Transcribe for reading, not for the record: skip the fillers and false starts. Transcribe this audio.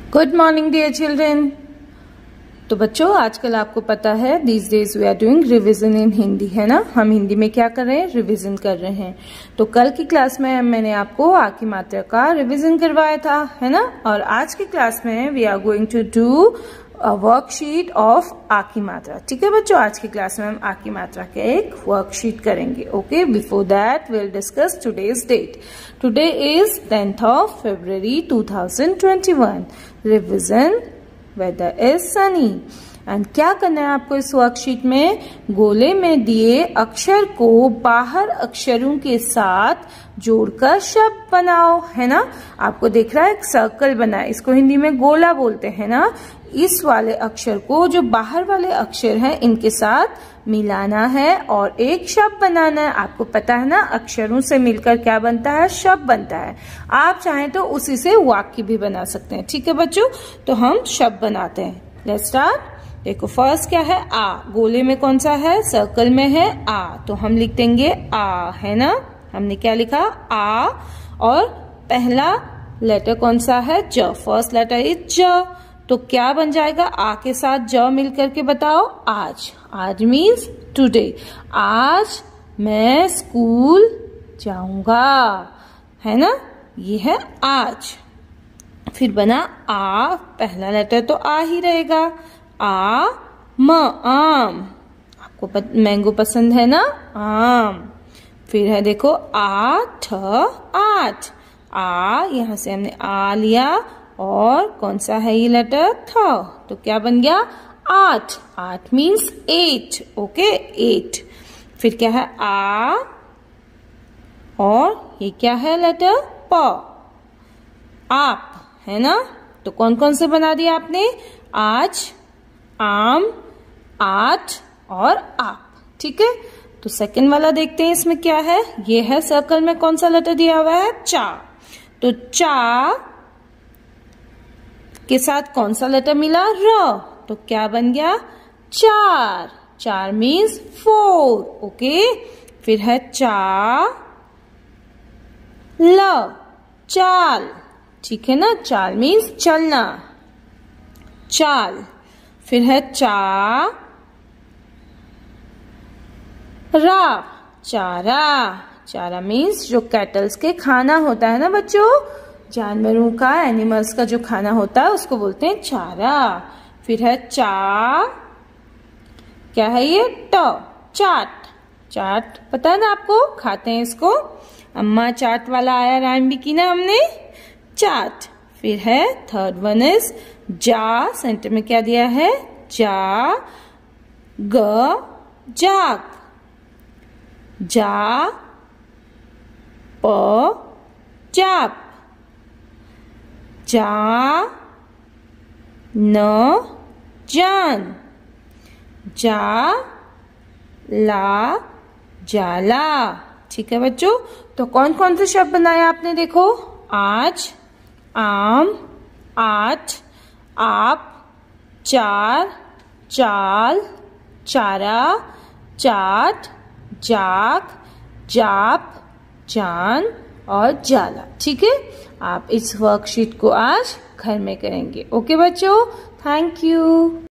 Good morning dear children. तो बच्चों, आजकल आपको पता है these days we are doing revision in Hindi, है ना। हम हिंदी में क्या कर रहे हैं, रिवीजन कर रहे हैं। तो कल की क्लास में मैंने आपको आ की मात्रा का रिवीजन करवाया था, है ना। और आज की क्लास में we are going to do worksheet of आ की मात्रा। ठीक है बच्चों, आज की क्लास में हम आ की मात्रा के एक वर्कशीट करेंगे। Okay, before that will discuss today's date. Today is 10th of February 2021। Revision, weather is sunny. And क्या करना है आपको इस वर्कशीट में, गोले में दिए अक्षर को बाहर अक्षरों के साथ जोड़कर शब्द बनाओ, है ना। आपको दिख रहा है एक सर्कल बना है, इसको हिंदी में गोला बोलते हैं ना। इस वाले अक्षर को, जो बाहर वाले अक्षर हैं, इनके साथ मिलाना है और एक शब्द बनाना है। आपको पता है ना, अक्षरों से मिलकर क्या बनता है, शब्द बनता है। आप चाहें तो उसी से वाक्य भी बना सकते हैं। ठीक है बच्चों, तो हम शब्द बनाते हैं। Let's start. देखो फर्स्ट क्या है, आ। गोले में कौन सा है, सर्कल में है आ, तो हम लिख देंगे आ, है ना। हमने क्या लिखा, आ। और पहला लेटर कौन सा है, ज। फर्स्ट लेटर इज ज। तो क्या बन जाएगा, आ के साथ ज मिल करके बताओ, आज। आज मीन्स टुडे। आज मैं स्कूल जाऊंगा, है ना। ये है आज। फिर बना आ, पहला लेटर तो आ ही रहेगा। आ म, आम। आपको मैंगो पसंद है ना, आम। फिर है देखो आ ठ, आठ। आ, यहां से हमने आ लिया और कौन सा है ये लेटर, थ। तो क्या बन गया, आठ। आठ मीन्स 8। ओके, 8। फिर क्या है आ, और ये क्या है लेटर, प। आप, है ना। तो कौन कौन से बना दिया आपने, आज, आम, आठ और आप। ठीक है, तो सेकंड वाला देखते हैं इसमें क्या है। ये है सर्कल में कौन सा लेटर दिया हुआ है, चा। तो चा के साथ कौन सा लेटर मिला, र। तो क्या बन गया, चार। चार मीन्स 4। ओके, फिर है चा ल, चाल। ठीक है ना, चाल मीन्स चलना, चाल। फिर है चा रा, चारा। चारा मीन्स जो कैटल्स के खाना होता है ना बच्चों, जानवरों का, एनिमल्स का जो खाना होता है उसको बोलते हैं चारा। फिर है चा, क्या है ये, ट, चाट। चाट पता है ना आपको, खाते हैं इसको। अम्मा चाट वाला आया राइम भी की ना हमने, चाट। फिर है थर्ड वन इज जा। सेंटर में क्या दिया है, जा, ग, जाग। जा, प, जाप। जा, न, जान। जा, ला, जाला। ठीक है बच्चों, तो कौन कौन से शब्द बनाए आपने, देखो आज, आम, आठ, आप, चार, चाल, चारा, चाट, जाग, जाप, जान और जाला। ठीक है, आप इस वर्कशीट को आज घर में करेंगे। ओके बच्चों, थैंक यू।